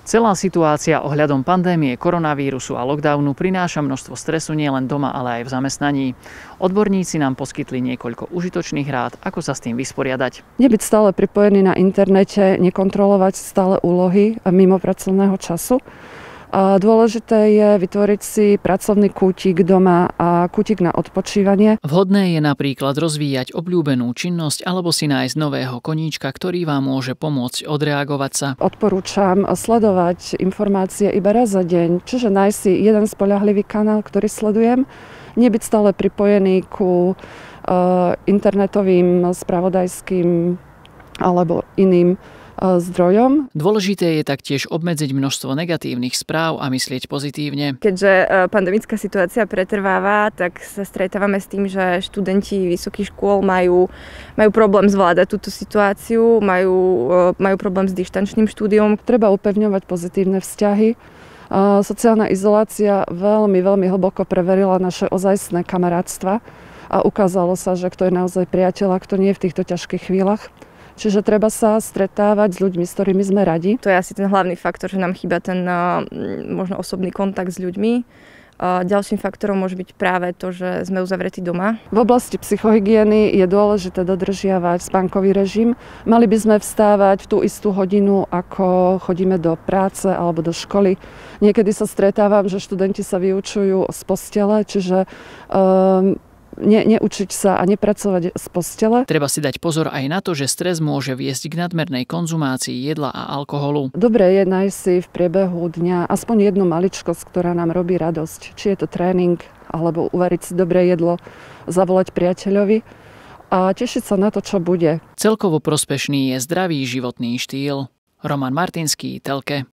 Celá situácia ohľadom pandémie koronavírusu a lockdownu prináša množstvo stresu nielen doma, ale aj v zamestnaní. Odborníci nám poskytli niekoľko užitočných rád, ako sa s tým vysporiadať. Nebyť stále pripojený na internete, nekontrolovať stále úlohy mimo pracovného času. A dôležité je vytvoriť si pracovný kútik doma a kútik na odpočívanie. Vhodné je napríklad rozvíjať obľúbenú činnosť alebo si nájsť nového koníčka, ktorý vám môže pomôcť odreagovať sa. Odporúčam sledovať informácie iba raz za deň, čiže nájsť si jeden spoľahlivý kanál, ktorý sledujem. Nebyť stále pripojený ku internetovým, spravodajským alebo iným zdrojom. Dôležité je taktiež obmedziť množstvo negatívnych správ a myslieť pozitívne. Keďže pandemická situácia pretrváva, tak sa stretávame s tým, že študenti vysokých škôl majú problém zvládať túto situáciu, majú problém s dištančným štúdiom. Treba upevňovať pozitívne vzťahy. Sociálna izolácia veľmi hlboko preverila naše ozajstné kamarátstva a ukázalo sa, že kto je naozaj priateľ a kto nie v týchto ťažkých chvíľach. Čiže treba sa stretávať s ľuďmi, s ktorými sme radi. To je asi ten hlavný faktor, že nám chýba ten možno osobný kontakt s ľuďmi. Ďalším faktorom môže byť práve to, že sme uzavretí doma. V oblasti psychohygieny je dôležité dodržiavať spánkový režim. Mali by sme vstávať v tú istú hodinu, ako chodíme do práce alebo do školy. Niekedy sa stretávam, že študenti sa vyučujú z postele, čiže neučiť sa a nepracovať z postele. Treba si dať pozor aj na to, že stres môže viesť k nadmernej konzumácii jedla a alkoholu. Dobre je nájsť si v priebehu dňa aspoň jednu maličkosť, ktorá nám robí radosť. Či je to tréning, alebo uvariť si dobré jedlo, zavolať priateľovi a tešiť sa na to, čo bude. Celkovo prospešný je zdravý životný štýl. Roman Martinský, Telke.